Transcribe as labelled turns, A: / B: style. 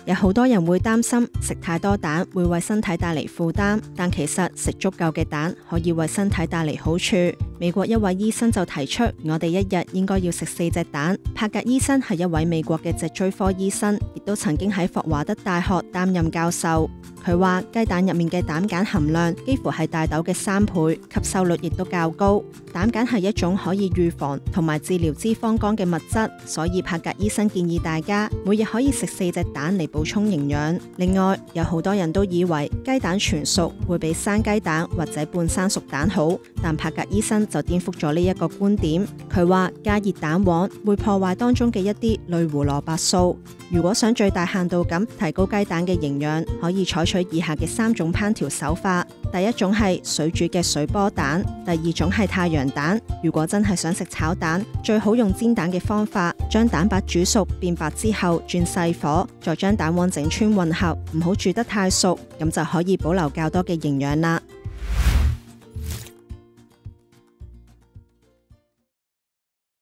A: 有好多人會擔心食太多蛋會為身體帶嚟負擔，但其實食足夠嘅蛋可以為身體帶嚟好處。美國一位醫生就提出，我哋一日應該要食4隻蛋。帕格醫生係一位美國嘅脊椎科醫生，亦都曾經喺霍華德大學擔任教授。佢話雞蛋入面嘅膽鹼含量幾乎係大豆嘅3倍，吸收率亦都較高。膽鹼係一種可以預防同埋治療脂肪肝嘅物質，所以帕格醫生建議大家每日可以食4隻蛋嚟補充營養。另外，有好多人都以為雞蛋全熟會比生雞蛋或者半生熟蛋好，但帕格醫生就顛覆咗呢一個觀點。佢話加熱蛋黃會破壞當中嘅一啲類胡蘿蔔素。如果想最大限度咁提高雞蛋嘅營養，可以採取以下嘅3種烹調手法。第一種係水煮嘅水波蛋，第二種係太陽蛋。如果真係想食炒蛋，最好用煎蛋嘅方法，將蛋白煮熟變白之後轉細火，再將蛋黃整穿混合，唔好煮得太熟，咁就可以保留較多嘅營養啦。